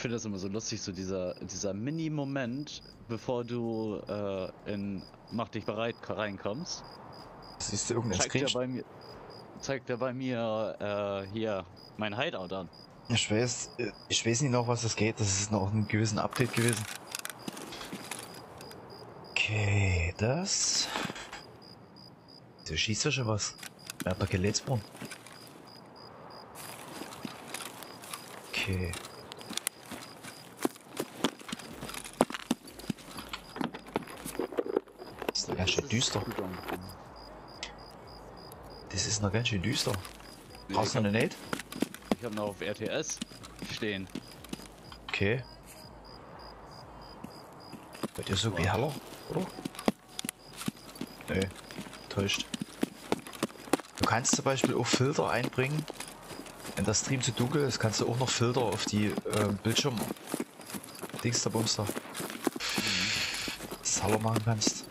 finde das immer so lustig, so dieser Mini-Moment, bevor du in Mach dich bereit reinkommst, Siehst du irgendeinen zeigt er Screenshot? bei mir, zeigt er bei mir hier mein Hideout an. Ich weiß nicht noch, was es geht. Das ist noch ein gewissen Update gewesen. Okay, das. Du schießt ja schon was. Wer hat da Geletsborn? Okay. Das ist noch ganz schön düster. Das ist noch ganz schön düster. Brauchst du noch eine Nate? Ich habe noch auf RTS stehen. Okay. Bei dir so wie heller, oder? Nee, täuscht. Du kannst zum Beispiel auch Filter einbringen. Wenn das Stream zu dunkel ist, kannst du auch noch Filter auf die Bildschirm Dings der Bumster. Das heller machen kannst.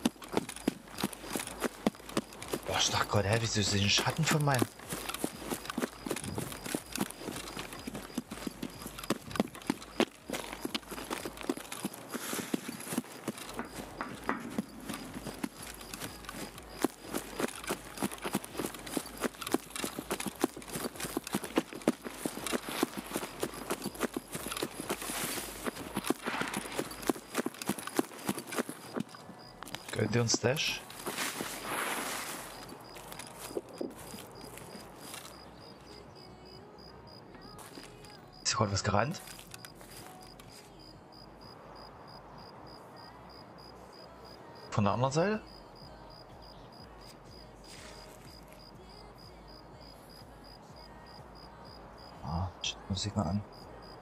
Boah, ich dachte gerade, hä, wieso ist das ein Schatten von meinem? Gönn dir einen Stash. Ist gerade was gerannt? Von der anderen Seite? Ah, Musik mal an.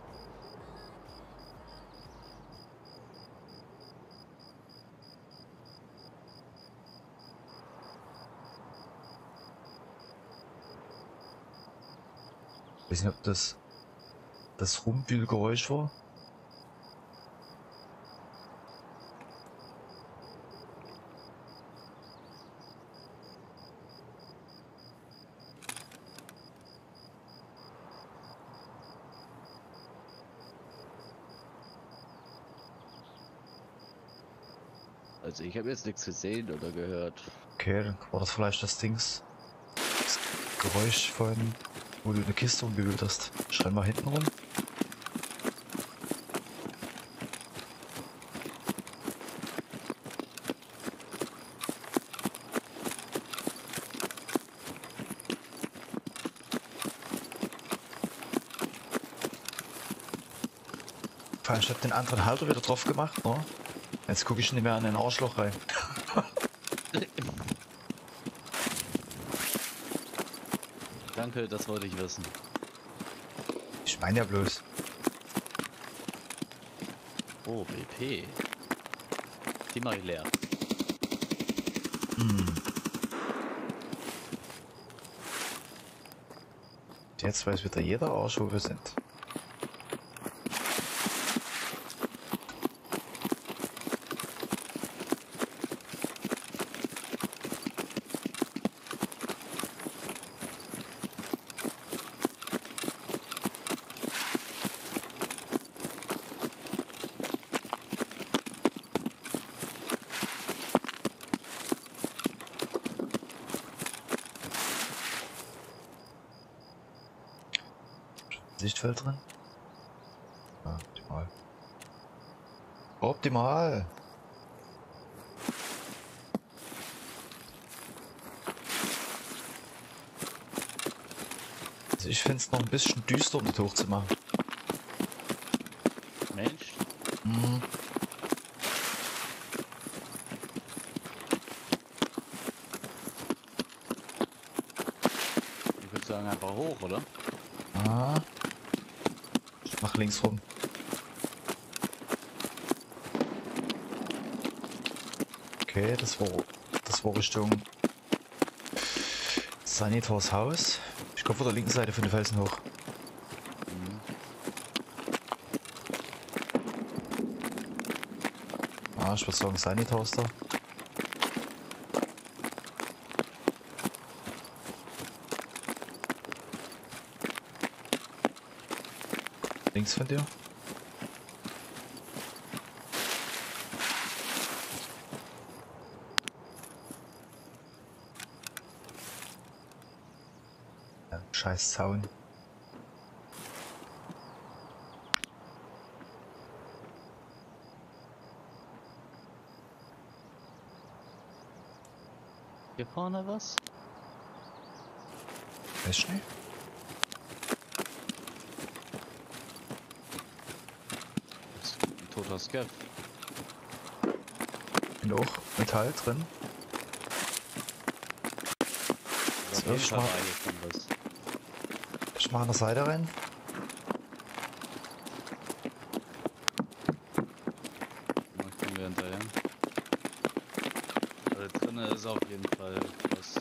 Ich weiß nicht, ob das Rumwühlgeräusch war. Also ich habe jetzt nichts gesehen oder gehört. Okay, dann war das vielleicht das Dings. Das Geräusch von, wo du eine Kiste umgewühlt hast. Schreib mal hinten rum. Vor allem, ich hab den anderen Halter wieder drauf gemacht, ne? Jetzt gucke ich nicht mehr an den Arschloch rein. Danke, das wollte ich wissen. Ich meine ja bloß. Oh, BP. Die mache ich leer. Jetzt weiß wieder jeder Arsch, wo wir sind. Sichtfeld drin? Ja, optimal. Optimal! Also ich finde es noch ein bisschen düster, um das hochzumachen. Mensch. Mhm. Ich würde sagen einfach hoch, oder? Ah. Ich mach links rum. Okay, das war Richtung Sanitors Haus. Ich komme von der linken Seite von den Felsen hoch. Ah, ich würde sagen Sanitors da. Links von dir. Ja, scheiß Zaun. Hier vorne was? Weißt du nicht? Das ist ein toter Scav. Bin auch Metall drin. Auf So, jeden Fall schwarz. war hier schon was. Ich mach an der Seite rein. Ich komme wieder hinterher. Da drinnen ist auf jeden Fall was.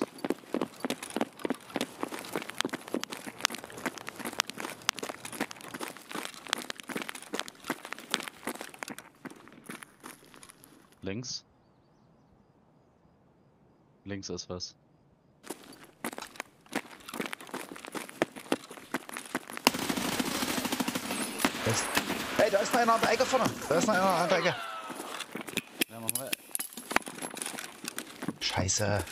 Links. Links ist was. Hey, da ist noch einer an der Ecke vorne. Da ist noch einer an der Ecke. Ja, mach mal. Scheiße.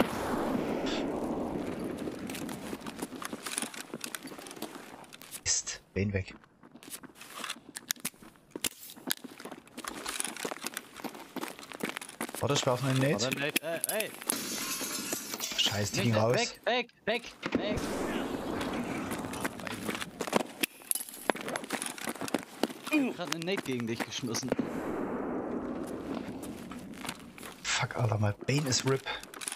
Mist. Wen weg. Warte, ich werf noch einen Nate. Aber Nate, ey! Scheiße, die Weg, ging raus. weg! Ich hab grad einen Nate gegen dich geschmissen. Fuck, Alter, mein Bane ist RIP.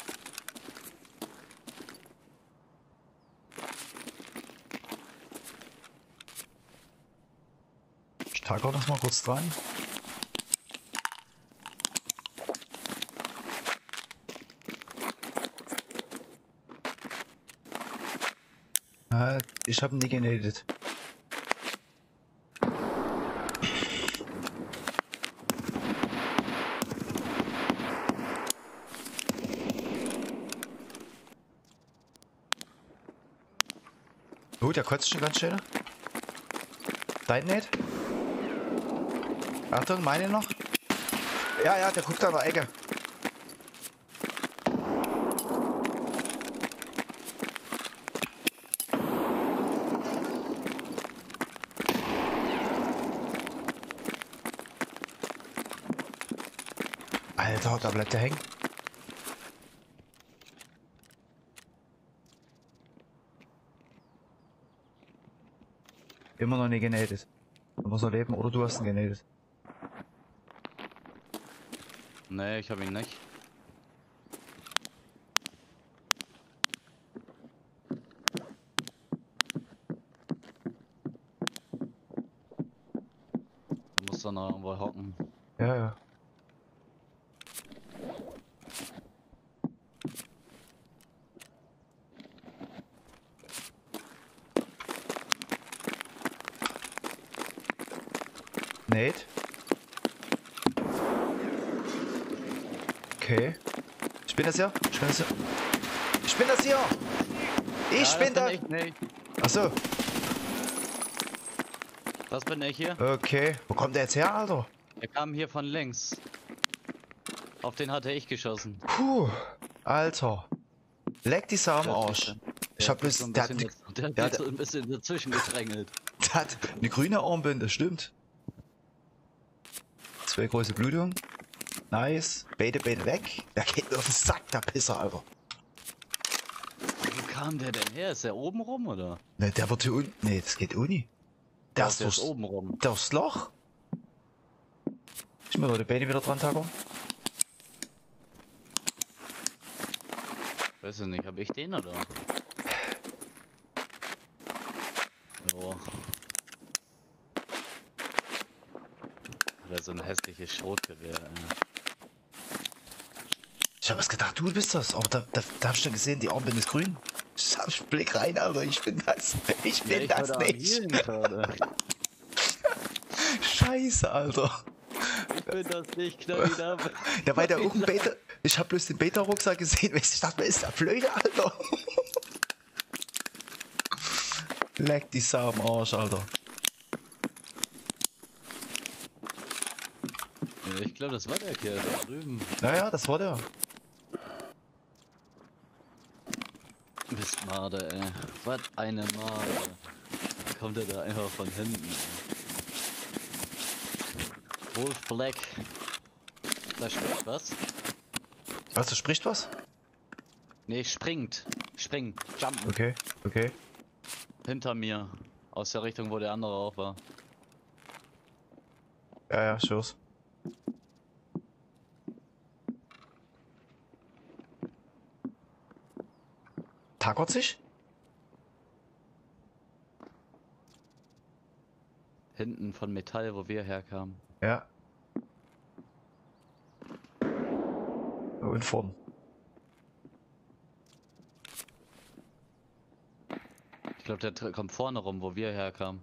Ich tag auch noch mal kurz dran. Ich hab ihn nicht genadet. Oh, der kotzt schon ganz schön. Dein nicht? Achtung, meine noch? Ja, der guckt an der Ecke. Alter, da bleibt der hängen. Immer noch nicht genadet. Du musst er leben oder du hast ihn genadet. Nee, ich hab ihn nicht. Du musst dann noch irgendwo hocken. Ja. Nate? Okay. Ich bin das hier. Ich bin das hier. Ich bin da. Nee, Achso. das bin ich hier. Okay. Wo kommt der jetzt her, Alter? Der kam hier von links. Auf den hatte ich geschossen. Puh. Alter. Leck die Sau am Arsch. Ich hab bloß. Der hat so ein bisschen dazwischen gedrängelt. hat eine grüne Armbinde, stimmt. 2 große Blutungen. Nice. Beide weg. Der geht mir auf den Sack, der Pisser, Alter. Wo kam der denn her? Ist der oben rum oder? Ne, der wird hier unten. Ne, das geht Uni. Der ist Der ist durchs, oben rum. durchs Loch. Ich muss die Beine wieder dran tackern. Weiß ich nicht, hab ich den oder? Jo. Oder so ein hässliches Schrotgewehr. Ich hab was gedacht, du bist das. Aber da hab ich schon gesehen, die Armbinde ist grün. Ich hab einen Blick rein, Alter. Ich bin das. Ich bin das nicht. Scheiße, Alter. Ich bin das nicht, knall ihn ab. Ja, weil der auch ein Beta. Ich hab bloß den Beta-Rucksack gesehen. Ich dachte, wer ist der blöde, Alter? Leck die Sau am Arsch, Alter. Ja, ich glaube, das war der Kerl da drüben. Naja, das war der. Made, ey. Was eine Made. Kommt er da einfach von hinten, ey. Wolf Black. Da spricht was? Was, da spricht was? Nee, springt. Springen. Jumpen. Okay, okay. Hinter mir. Aus der Richtung, wo der andere auch war. Ja, ja, sure. Tackert sich? Hinten von Metall, wo wir herkamen. Ja. Und vorn. Ich glaube, der kommt vorne rum, wo wir herkamen.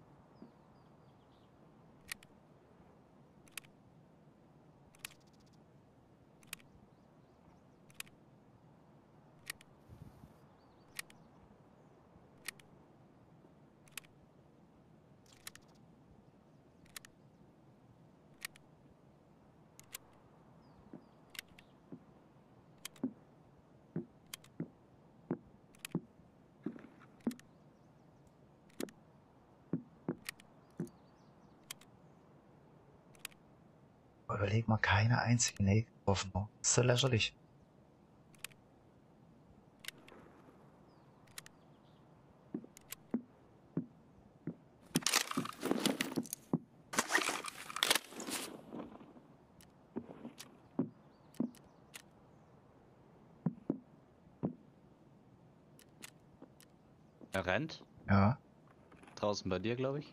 Überleg mal, keine einzige Nate getroffen. Das ist so lächerlich. Er rennt. Ja. Draußen bei dir, glaube ich.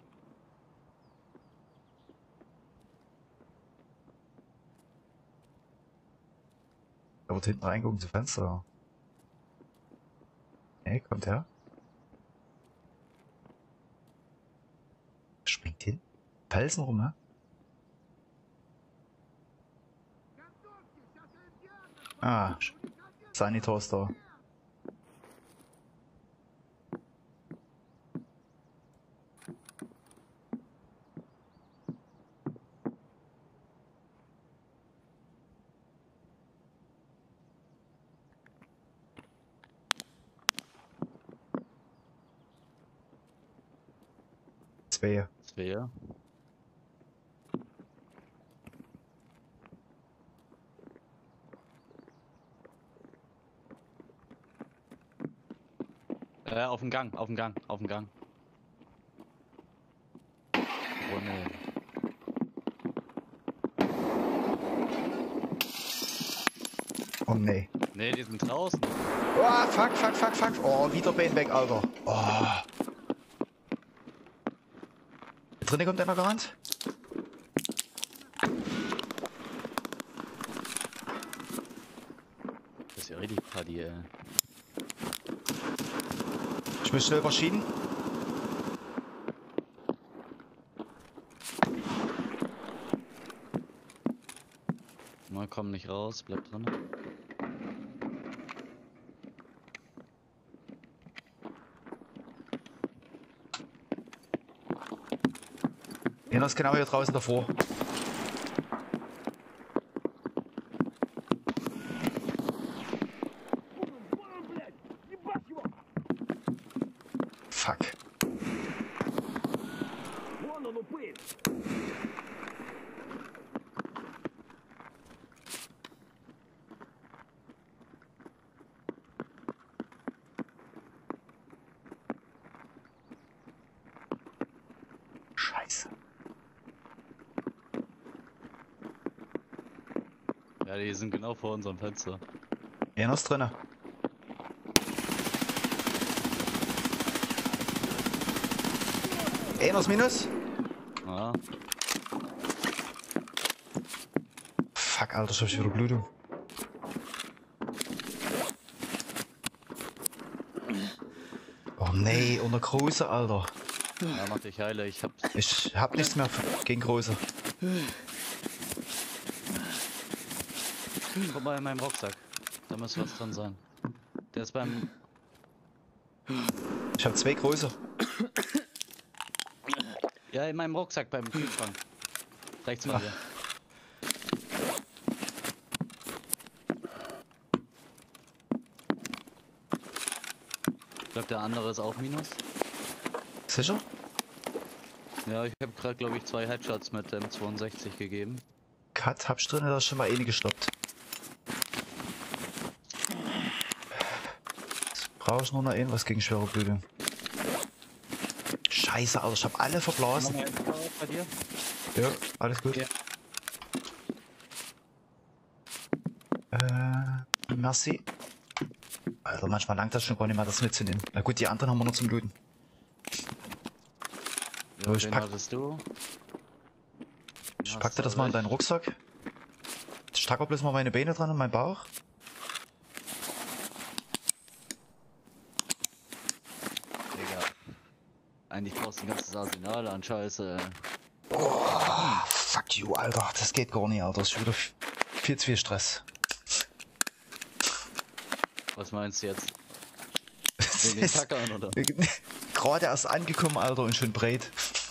Da wird hinten reingucken zum Fenster. Nee, kommt her. Springt hin. Felsen rum, ne? Ah, Sanitor ist da. Zwei. Wer? Auf dem Gang, auf dem Gang, auf dem Gang. Oh ne. Oh nee. Ne, die sind draußen. Oh, fuck, fuck, fuck, fuck. Oh, wieder Bein weg, Alter. Oh. Drinnen kommt einer gerannt. Das ist ja richtig Party, ey. Ich muss schnell überschieden. Mal komm nicht raus, bleib drin. Einer ist genau hier draußen davor. Fuck. Scheiße. Ja, die sind genau vor unserem Fenster. Einer ist drinne. Einer ist Minus. Ja. Fuck, Alter, ich hab schon wieder Blutung. Oh nee, unter Große, Alter. Ja, mach dich heile, ich hab nichts mehr gegen Große. Guck mal in meinem Rucksack. Da muss was drin sein. Der ist beim... Ich hab 2 Große. Ja, in meinem Rucksack beim Kühlschrank. Rechts von dir. Ich glaube, der andere ist auch Minus. Sicher? Ja, ich habe gerade, glaube ich, 2 Headshots mit dem 62 gegeben. Cut, hab's drin, da ist schon mal eine gestoppt. Jetzt brauche ich nur noch irgendwas gegen schwere Blüte. Scheiße, Alter, ich hab alle verblasen. Nochmal ein bei dir? Ja, alles gut. Ja. Merci. Alter, manchmal langt das schon gar nicht mehr, das mitzunehmen. Na gut, die anderen haben wir nur zum Looten. Ja, ich den pack- hattest du. Ich pack dir das mal in deinen Rucksack. Ich stacke bloß mal meine Beine dran und meinen Bauch. Digga. Eigentlich brauchst du ein ganzes Arsenal an Scheiße. Oh, fuck you, Alter. Das geht gar nicht, Alter. Das ist wieder viel zu viel Stress. Was meinst du jetzt? Wegen den Tackern, oder? Gerade erst angekommen, Alter, und schon breit.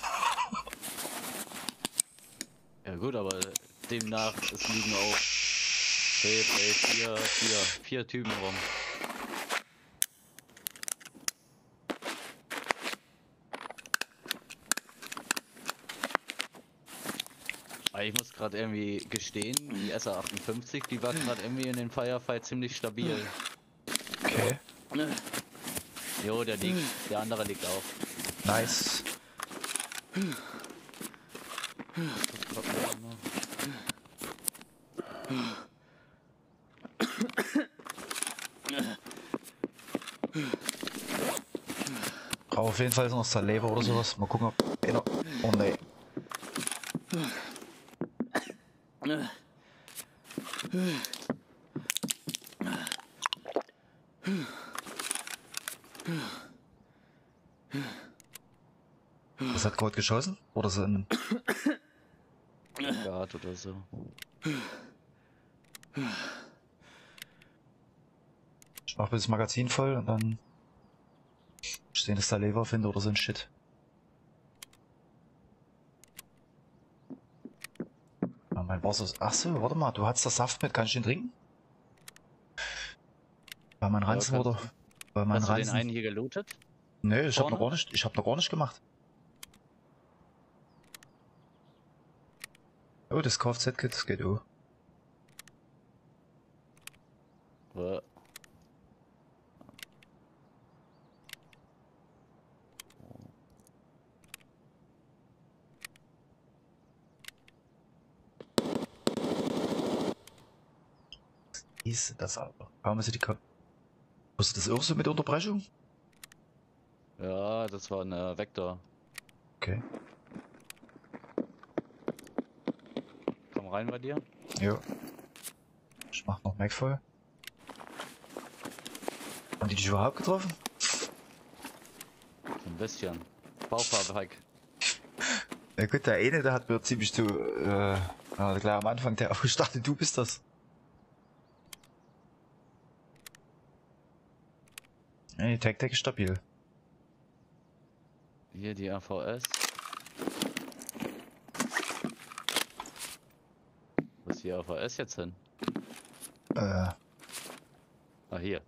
Ja gut, aber demnach, es liegen auch 4 Typen rum. Aber ich muss gerade irgendwie gestehen, die SR58, die war gerade irgendwie in den Firefight ziemlich stabil. Okay, Jo, der liegt, der andere liegt auch. nice. Brauche auf jeden Fall noch Saliva oder sowas. Mal gucken, ob einer... Oh ne. Was hat gerade geschossen? Oder so ein... Guard oder so. Ich mach das Magazin voll und dann... Ich sehe, dass da Lever finde oder so ein Shit. Ja, mein Wasser ist... Achso, warte mal, du hast das Saft mit, kann ich den trinken? Weil mein Ranzen kannst wurde... Weil mein Hast du den Ranzen... einen hier gelootet? Nee, ich hab vorne? noch gar nicht... Ich hab noch gar nicht gemacht. Oh, das Kfz-Kit, das geht auch. Wa- Ist das aber. Warum ist die Ko... Wusstest du das auch so mit Unterbrechung? Ja, das war ein Vektor. Okay. Komm rein bei dir. Jo. Ich mach noch Mac voll. Haben die dich überhaupt getroffen? Ein bisschen. Baufarbe weg. Ja gut, der eine, der hat mir ziemlich zu, gleich am Anfang, der ich dachte, du bist das. Ja, die Tech-Tech ist stabil. Hier die AVS. Wo ist die AVS jetzt hin? Ah, hier.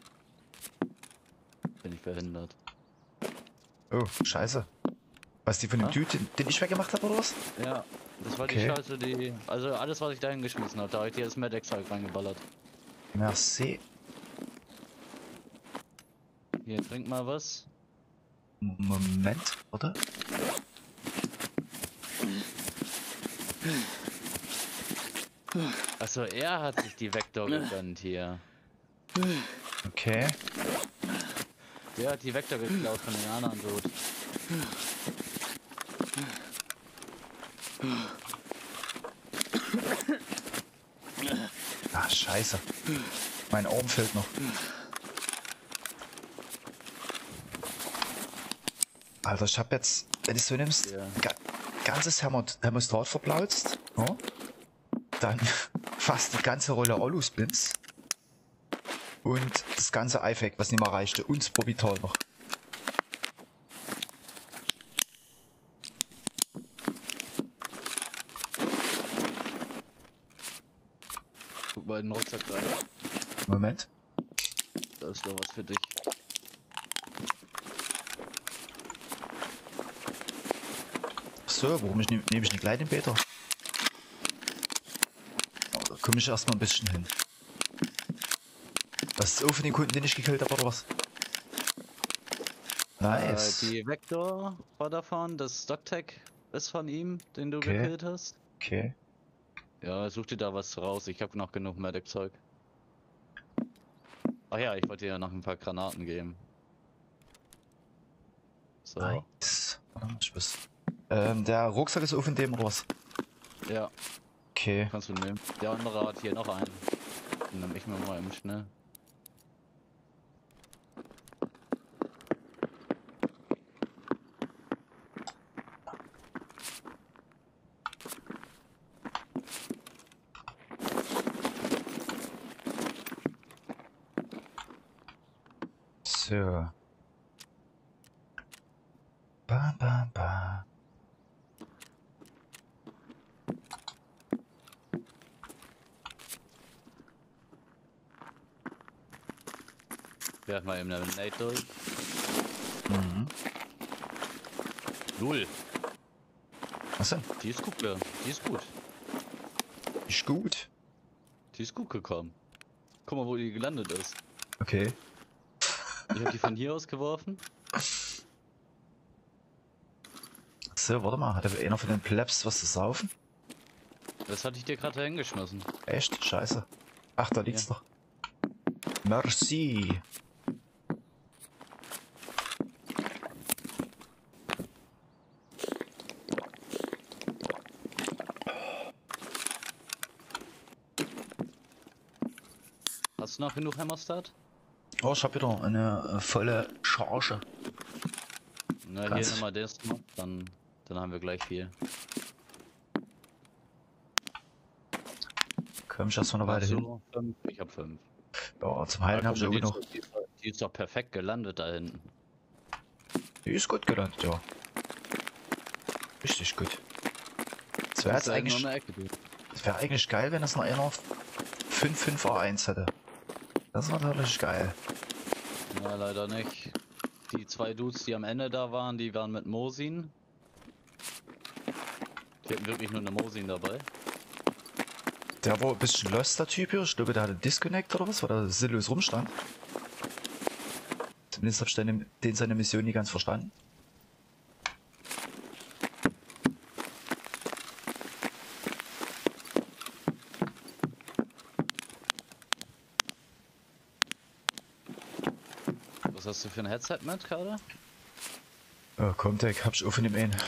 Bin ich behindert. Oh, scheiße. Was, die von dem Ah? Dude, den ich weggemacht habe, oder was? Ja, das war Okay. die Scheiße, die... Also alles, was ich da hingeschmissen habe, da habe ich dir das Medex-Zeug reingeballert. Merci. Hier, trink mal was. Moment, oder? Achso, er hat sich die Vektor gegönnt hier. Okay. Der hat die Vektor geklaut von den anderen Dude. Ah, scheiße. Mein Arm fehlt noch. Alter, ich hab jetzt, wenn du es so nimmst, Ja. ganzes Thermostat verplautzt, ja? Dann fast die ganze Rolle Alusplints und das ganze iFact, was nicht mehr reichte, und das Probital noch. Guck mal in den Rucksack rein. Moment. Da ist doch was für dich. So, warum nehme ich nicht gleich den Peter? Oh, da komme ich erstmal ein bisschen hin. Was ist auch für den Kunden, den ich gekillt habe, oder was? Nice. Die Vector war davon, das StockTech ist von ihm, den du Okay. gekillt hast. Okay. Ja, such dir da was raus, ich habe noch genug Medic-Zeug. Ach ja, ich wollte dir ja noch ein paar Granaten geben. So, Nice. Warte mal, ich weiß. Der Rucksack ist auf in dem, oder was? ja, Okay. kannst du nehmen. Der andere hat hier noch einen. Den nehme ich mir mal eben schnell. So. Bam, bam, bam. Wir hatten mal eben eine Nate durch. Mhm. Null. Was denn? Die ist gut, ja. Die ist gut. Ist gut. Die ist gut gekommen. Guck mal, wo die gelandet ist. Okay. Ich habe die von hier aus geworfen. So, warte mal. Hat einer von den Plebs was zu saufen? Das hatte ich dir gerade hingeschmissen. Echt? Scheiße. Ach, da liegt's doch. Merci. Hast du noch genug Hammerstart? Oh, ich hab wieder eine volle Charge. Na, hier Krass. nimm mal das noch, dann haben wir gleich viel. Komm ich erstmal eine Weile Hast hin. du 5? Ich hab 5. Ja, zum Heilen hab ich irgendwie noch. Die ist doch perfekt gelandet da hinten. Die ist gut gelandet, ja. Richtig gut. Es wäre Ist jetzt da eigentlich, nur eine Ecke, du. es wäre eigentlich geil, wenn es noch einer 5-5A1 hätte. Das war natürlich geil. Ja, leider nicht. Die zwei Dudes, die am Ende da waren, die waren mit Mosin. Die hatten wirklich nur eine Mosin dabei. Der war ein bisschen lost, der Typ hier. Ich glaube, der hatte Disconnect oder was, weil er sinnlos rumstand. Zumindest habe ich den seine Mission nie ganz verstanden. Was hast du für ein Headset mit, gerade? Oh, Comtech, hab ich auch von dem einen.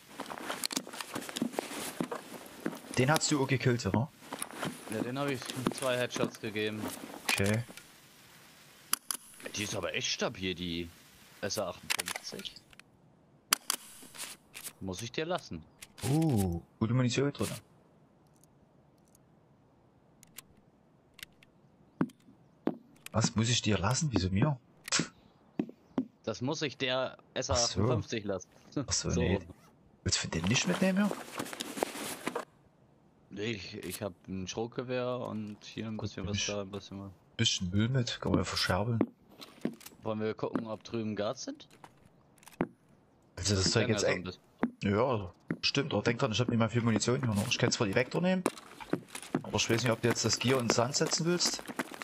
Den hast du auch gekillt, oder? Ja, den habe ich 2 Headshots gegeben. Okay. Die ist aber echt stabil, die SR58. Muss ich dir lassen. Gute Munition drin. Was muss ich dir lassen? Wieso mir? Das muss ich der SR58 lassen. Achso, nee. Willst du den nicht mitnehmen, ja? Ich habe ein Schrotgewehr und hier ein Gut, bisschen nehm was ich. da, ein bisschen was. Bisschen Müll mit, kann man ja verscherbeln. Wollen wir gucken, ob drüben Guards sind? Also das Zeug jetzt so ey. Ja, stimmt, aber denk dran, ich hab nicht mal viel Munition hier noch. Ich kann zwar die Vector nehmen, aber ich weiß nicht, ob du jetzt das Gear in den Sand setzen willst.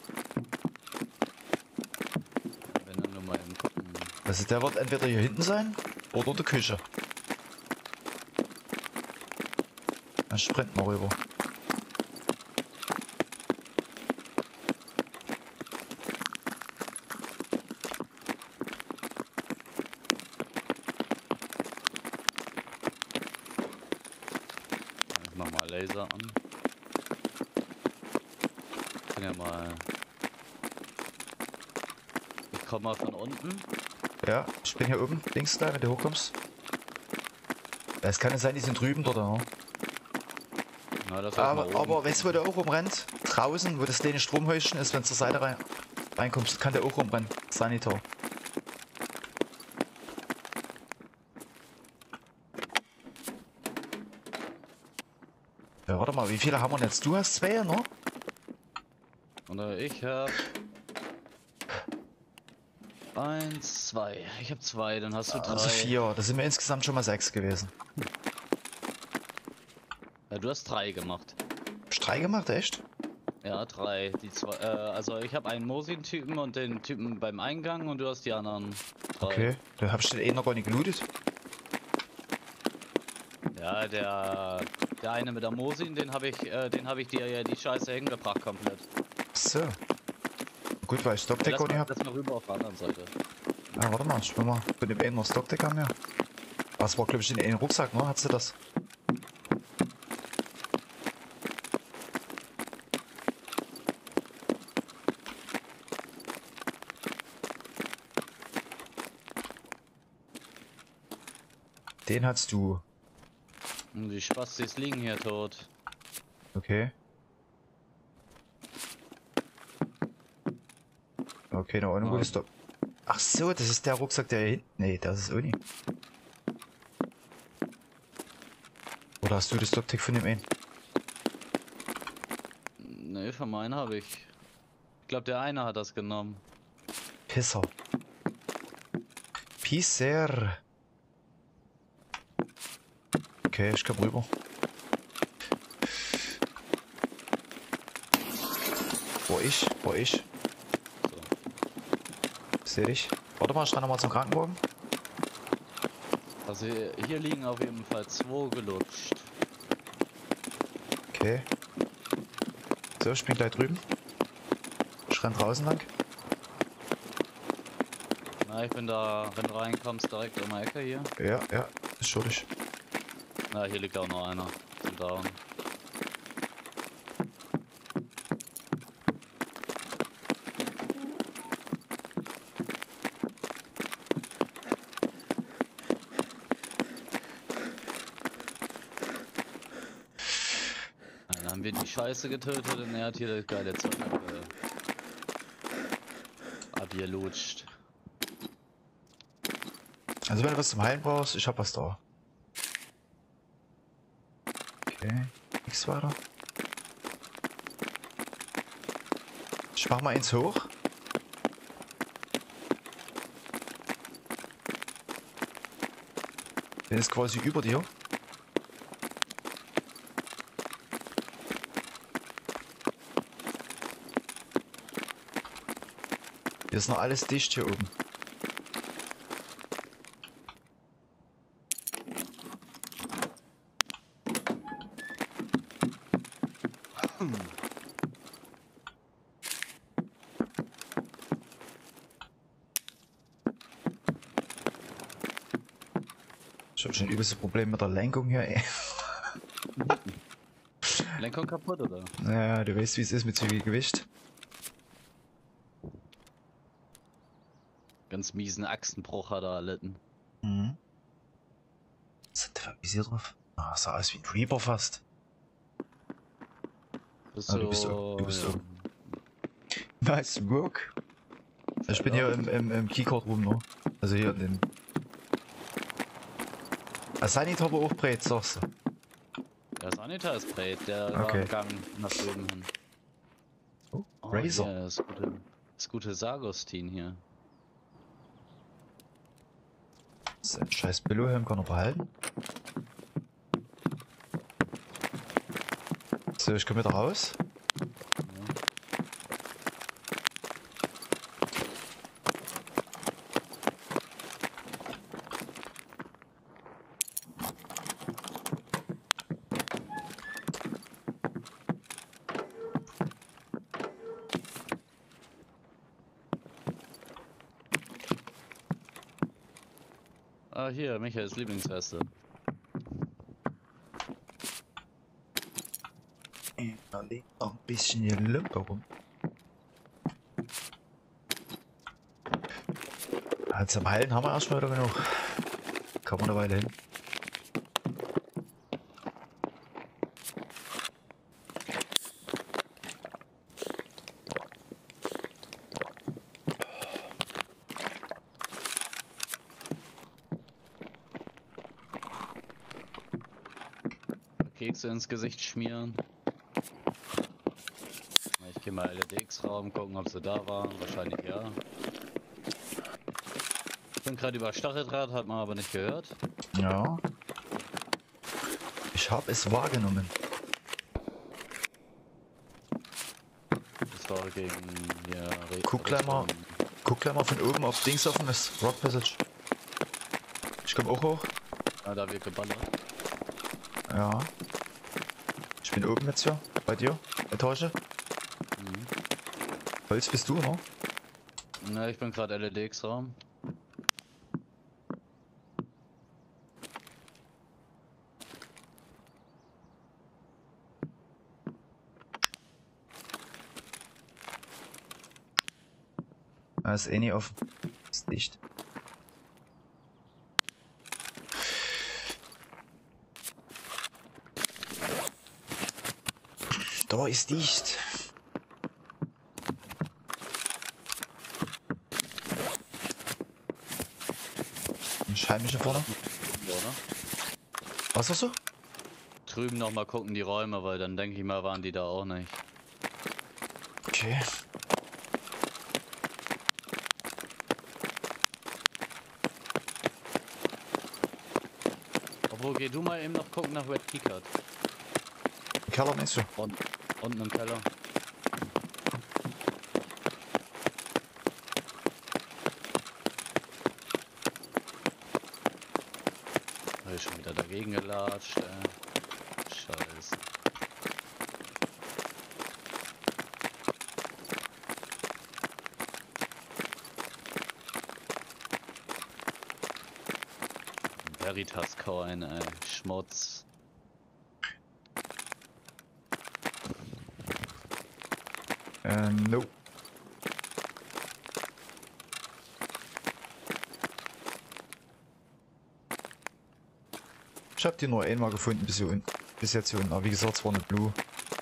Wenn dann nur mal eben gucken. Also der wird entweder hier hinten sein oder in der Küche. Dann sprinten wir rüber. Ich mach mal Laser an. Ich kann ja mal. Ich komme mal von unten. Ja, ich bin hier oben, links da, wenn du hochkommst. Es kann ja sein, die sind drüben dort, ja. Na, das heißt mal oben. Aber weißt du, wo der auch rumrennt? Draußen, wo das kleine Stromhäuschen ist, wenn du zur Seite reinkommst, kann der auch rumrennen. Sanitor. Ja, warte mal, wie viele haben wir denn jetzt? Du hast 2, ne? Und ich hab 1, 2. Ich hab 2, dann hast du 3. Also 4. Da sind wir insgesamt schon mal 6 gewesen. Ja, du hast 3 gemacht. Hast du 3 gemacht, echt? Ja, 3. Die zwei, also ich habe einen Mosin-Typen und den Typen beim Eingang und du hast die anderen 3. Okay, da hab ich den eh noch gar nicht gelootet. Ja, der eine mit der Mosin, den habe ich dir ja die Scheiße hingebracht komplett. So. Gut, weil ich Stockdeck auch nicht hab. Lass mal rüber auf der anderen Seite. Ah, warte mal, ich will mal von dem einen noch Stockdeck haben, ja. Was war, glaube ich, in den Rucksack, ne? Hat sie das? Den hast du. Und die Spastis liegen hier tot. Okay. Okay, noch ein gutes Stock. Ach so, das ist der Rucksack, der hier hinten. Nee, das ist Uni. Oder hast du das Stockdeck von dem einen? Ne, von meinen habe ich. Ich glaube, der eine hat das genommen. Pisser. Pisser. Okay, ich komm rüber. Wo ich? So. Seh dich. Warte mal, ich renn nochmal zum Krankenwagen. Also hier liegen auf jeden Fall 2 gelutscht. Okay. So, ich bin gleich drüben. Ich renn draußen lang. Na, ich bin da, wenn du reinkommst, direkt um die Ecke hier. Ja, ist schuldig. Na, hier liegt auch noch einer. Zum Down. Dann haben wir die Scheiße getötet und er hat hier das geile Zeug abgelutscht. Also wenn du was zum Heilen brauchst, ich hab was da. Okay, nichts weiter. Ich mach mal eins hoch. Der ist quasi über dir. Hier ist noch alles dicht hier oben. Ich hab schon übelste Probleme mit der Lenkung hier, ey. Lenkung kaputt, oder? Naja, du weißt, wie es ist mit zu viel Gewicht. Ganz miesen Achsenbruch hat er erlitten. Mhm. Was hat der für ein Visier drauf? Ah, sah aus wie ein Reaper fast. Bist Ah, du bist ja. oben. Nice work. Ich bin hier im Keycard rum, ne? Also hier in dem. Sanit aber auch breit, sagst du. Der Sanita ist breit, der Okay. war im Gang nach drüben hin. Oh, Oh, Razor. hier, das gute Sagostin hier. Sein scheiß Billo-Helm kann er behalten. So, ich komme wieder raus. Ah, hier, Michaels Lieblingsweste. Da liegt noch ein bisschen hier Lumpe rum. Zum Heilen haben wir erstmal wieder genug. Kann man eine Weile hin. Kekse ins Gesicht schmieren. Ich gehe mal LEDX-Raum gucken, ob sie da waren. Wahrscheinlich ja. Ich bin gerade über Stacheldraht, hat man aber nicht gehört. Ja. Ich habe es wahrgenommen. Das war gegen ja, Guck gleich mal von oben, ob Dings offen ist. Rock Passage. Ich komm auch hoch. Ah, da wird geballert. Ja. Ich bin oben jetzt hier. Bei dir. Etage. Mhm. Holz bist du, ne? Na, ich bin gerade LEDX-Raum. Ah, ist eh nie offen. Ist dicht. Da ist dicht. Ein Scheibenwischer vorne. Oder? Was hast du? Drüben nochmal gucken die Räume, weil dann denke ich mal, waren die da auch nicht. Okay. Obwohl, geh du mal eben noch gucken nach Red Keycard. Im Keller meinst du? Unten im Keller. Hab ich schon wieder dagegen gelatscht, Scheiße. Veritas Coin, ey. Schmutz. No. Ich hab die nur einmal gefunden bis hier unten. Bis jetzt hier unten. Aber wie gesagt, es war eine Blue.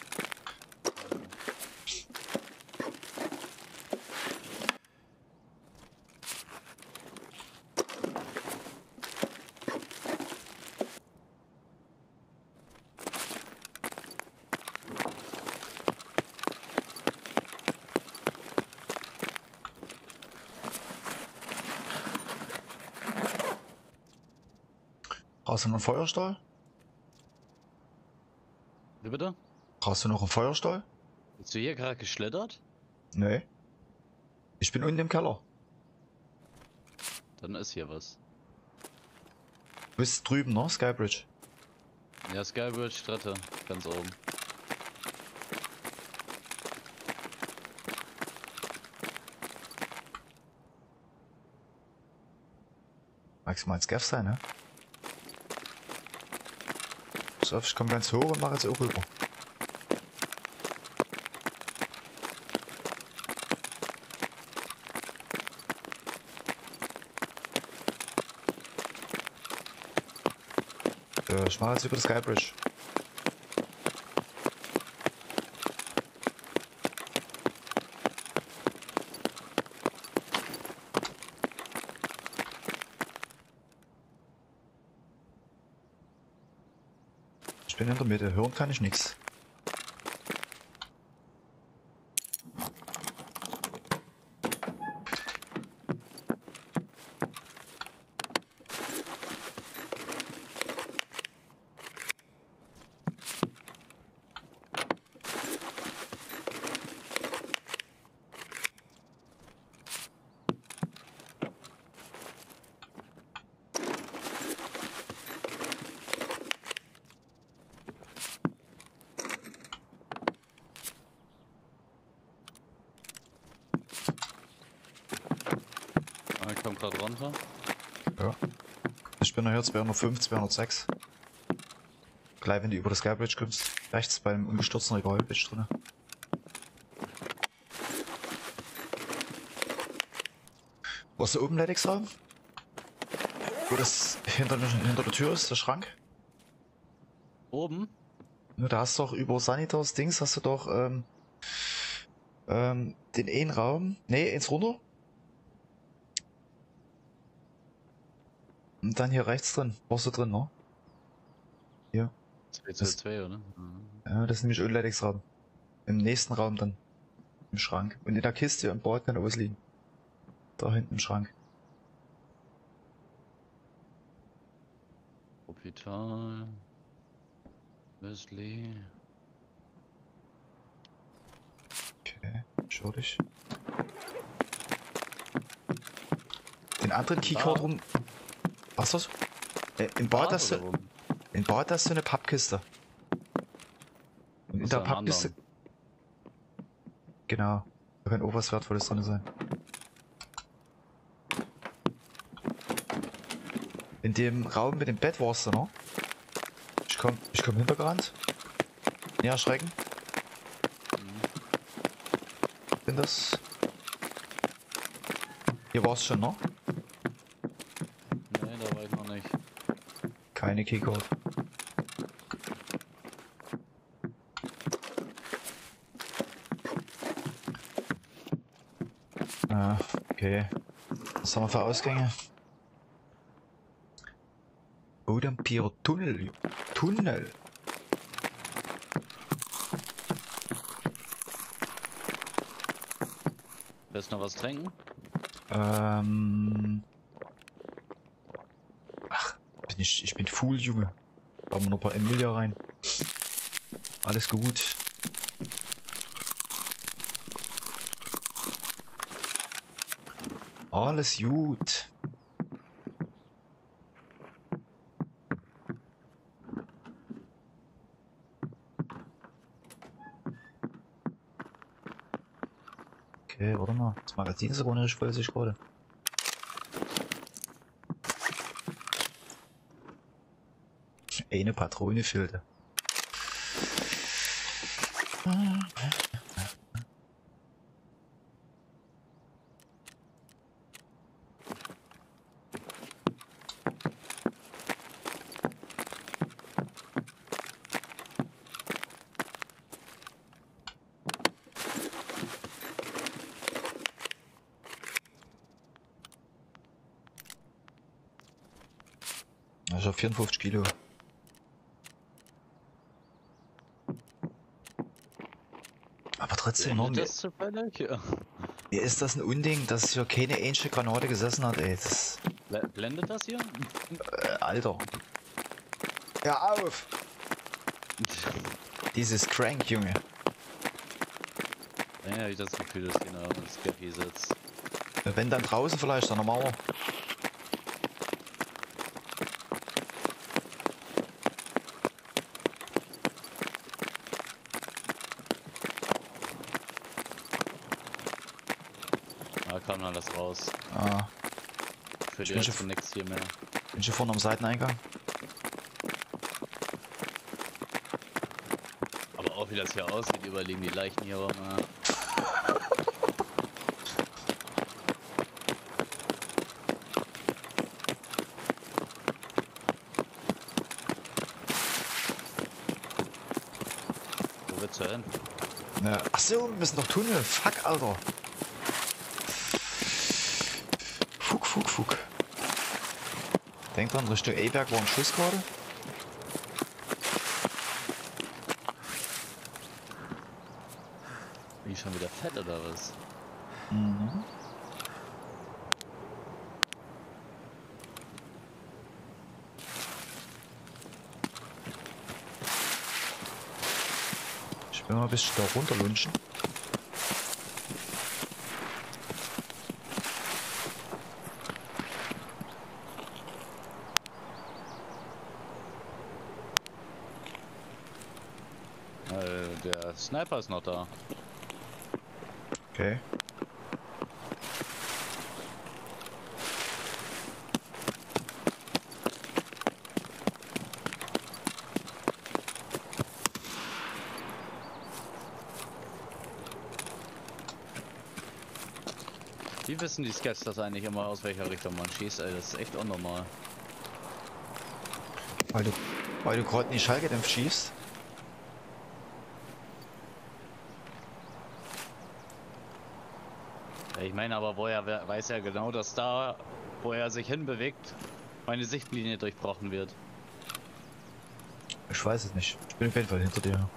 Brauchst du noch einen Feuerstahl? Wie bitte? Brauchst du noch einen Feuerstahl? Bist du hier gerade geschlittert? Nee. Ich bin unten im Keller. Dann ist hier was. Du bist drüben, ne? Skybridge. Ja, Skybridge, dritte, ganz oben. Maximal Scaff sein, ne? Pass auf, ich komm ganz hoch und mach jetzt auch rüber. Ich mach jetzt über das Skybridge. Ich bin in der Mitte, hören kann ich nichts. Ah, ich komm gerade runter. Ja. Ich bin hier 205, 206. Gleich wenn du über das Skybridge kommst. Rechts beim umgestürzten Regal bist du drin. Wo ist der oben Raum? Wo das hinter der Tür ist, der Schrank? Oben? Ja, da hast du doch über Sanitas Dings, hast du doch den einen Raum. Ne, eins runter. Und dann hier rechts drin. Warst du drin, ne? Hier. 222, oder? Mhm. Ja, das ist nämlich Raum. Im nächsten Raum dann. Im Schrank. Und in der Kiste im Bord kann ausliegen. Da hinten im Schrank. Hospital. Müsli. Okay, schau dich. Den anderen Keycode rum. Was ist das? Im Bad hast du. Im Bad hast du eine Pappkiste. Und in der Pappkiste. Genau. Da kann auch was Wertvolles drin sein. In dem Raum mit dem Bett warst du, ne? Ich komm hintergerannt. Ja, erschrecken. Bin das. Hier war's schon, ne? Nee, da war ich noch nicht. Keine Keycode. Ah, okay. Was haben wir für Ausgänge? Odampir Tunnel. Tunnel. Willst du noch was trinken? Ach, ich bin Fool, Junge. Haben wir noch ein paar Emilia rein. Alles gut. Alles gut. Okay, warte mal. Das Magazin ist aber nicht voll, sich gerade. Eine Patrone fehlte. Ich habe 54 Kilo. Aber trotzdem noch das zufällig? Ja. mir ist das ein Unding, dass hier keine einzige Granate gesessen hat, ey. Das, Blendet das hier? Alter. Hör auf! Dieses Crank, Junge. Ja, ich das Gefühl, dass hier noch ins Café sitzt. Wenn dann draußen vielleicht an der Mauer. Da kam alles raus. Ah, Für die bin jetzt nichts hier mehr. bin schon vorne am Seiteneingang. Aber auch wie das hier aussieht, überlegen die Leichen hier rum. Ja. Wo willst du hin? Ja. Achso, wir müssen noch Tunnel. Fuck, Alter. Fuck. Denk dran, Richtung E-Berg war ein Schuss gerade. Bin ich schon wieder fett oder was? Mhm. Ich will mal ein bisschen da runterlunchen. Der Sniper ist noch da. Okay. Wie wissen die Skets das eigentlich immer, aus welcher Richtung man schießt? Ey, das ist echt unnormal. Weil du gerade in die Schallgedämpft schießt. Ja, ich meine aber, woher weiß er genau, dass da, wo er sich hinbewegt, meine Sichtlinie durchbrochen wird. Ich weiß es nicht. Ich bin auf jeden Fall hinter dir.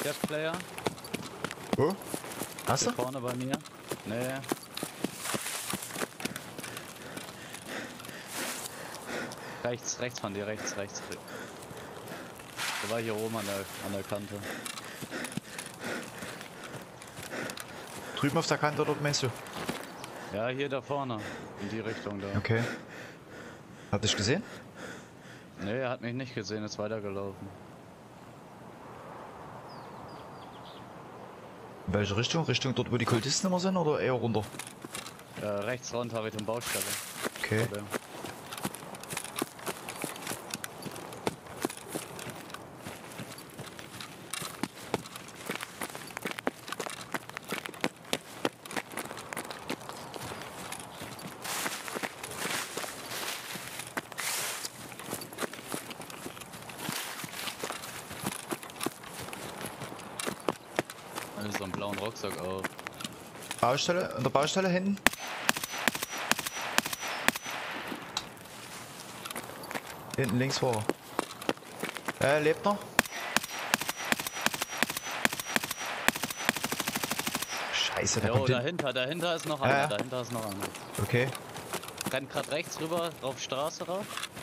Death Player. Wo? Hast Hier du? vorne bei mir. Nee. Rechts von dir, rechts. Der war hier oben an der Kante. Drüben auf der Kante oder meinst du? Ja, hier da vorne. In die Richtung da. Okay. Hat dich gesehen? Nee, er hat mich nicht gesehen, ist weitergelaufen. In welche Richtung? Richtung dort, wo die Kultisten immer sind oder eher runter? Rechts runter Richtung Baustelle. Okay. Oder? So einen blauen Rucksack auf. Baustelle, an der Baustelle hinten. Hinten links war er. Er lebt noch. Scheiße, der Jo, kommt hin. dahinter ist noch Ja, einer, ja. dahinter ist noch einer. Okay. Rennt grad rechts rüber, auf Straße rauf.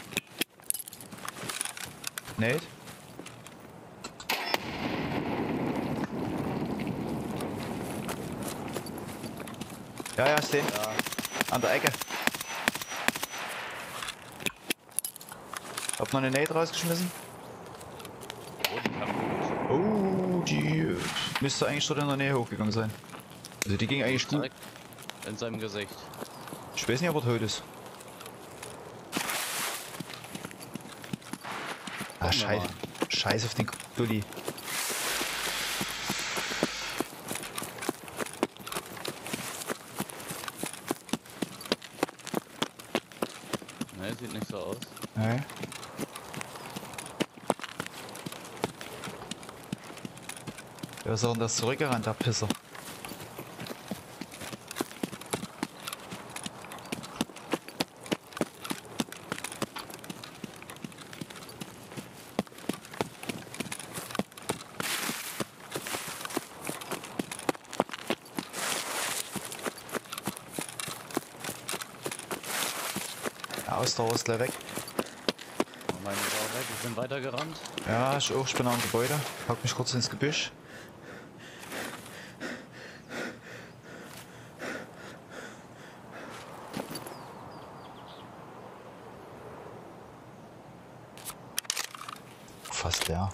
Nate. Ja, ja, stehen. Ja, An der Ecke. Hab noch eine Nate rausgeschmissen. oh, die kam gut. Oh, die müsste eigentlich dort in der Nähe hochgegangen sein. Also die ging eigentlich gut. Direkt in seinem Gesicht. Ich weiß nicht, ob er tot ist. Ah, Gucken wir scheiße. mal. Scheiß auf den Dulli. Ne, sieht nicht so aus. Nee. Wer ist denn das zurückgerannt, der Pisser? Der Ausdauer ist gleich weg. Oh, meine ist auch weg, ich bin weitergerannt. Ja, ich auch, ich bin am Gebäude. Pack mich kurz ins Gebüsch. Fast leer.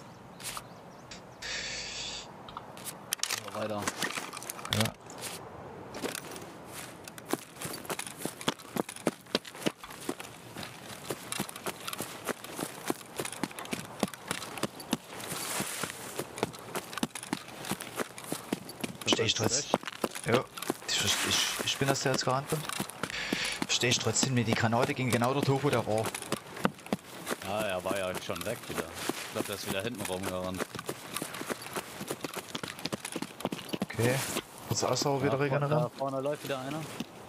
So, weiter. Ja. Versteh ich trotzdem. Ja. Ich bin das, der jetzt gerannt bin. Versteh ich trotzdem nicht. Die Granate ging genau dort hoch, wo der war. Ja, er war ja schon weg wieder. Ich glaube, der ist wieder hinten rumgerannt. Okay. Kurz Ausdauer wieder Da regenerieren. vorne läuft wieder einer.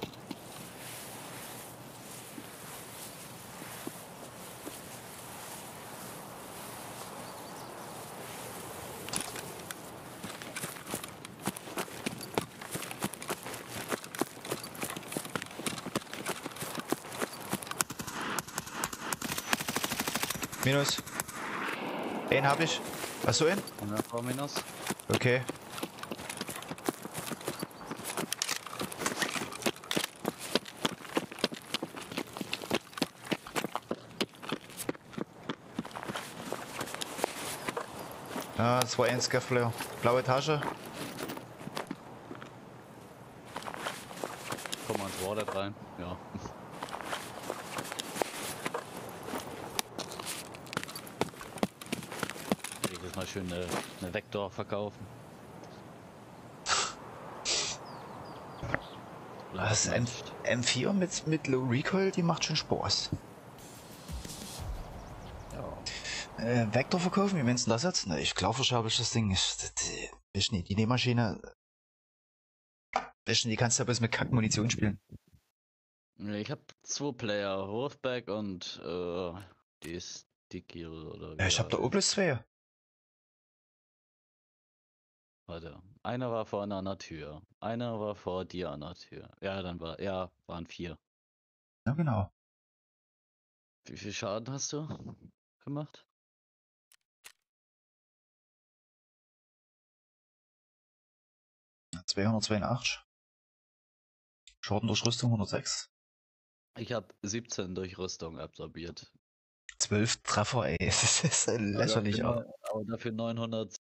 Minus. Den hab ich. Hast du ihn? Und dann vor Minus. Okay. Ja, das war ein Scafflair. Blaue Tasche. Guck mal ins Wallet rein. Ja. Ich jetzt mal schön eine Vektor verkaufen. Das M4 mit Low Recoil, die macht schon Spaß. Ja. Vektor verkaufen, wie meinst du das jetzt? Ne, ich glaube, verschabel ich das Ding. Ich nicht. Die Nähmaschine. Die kannst du ja bloß mit Kack-Munition spielen. Ich habe 2 Player, Wolfpack und die Sticky oder wie Ja, ich hab da der O plus 2. Warte. Einer war vor einer Tür. Einer war vor dir an der Tür. Ja, waren 4. Ja, genau. Wie viel Schaden hast du gemacht? Ja, 282. Schaden durch Rüstung 106. Ich habe 17 durch Rüstung absorbiert. 12 Treffer, ey. Das ist lächerlich, Aber aber. dafür 900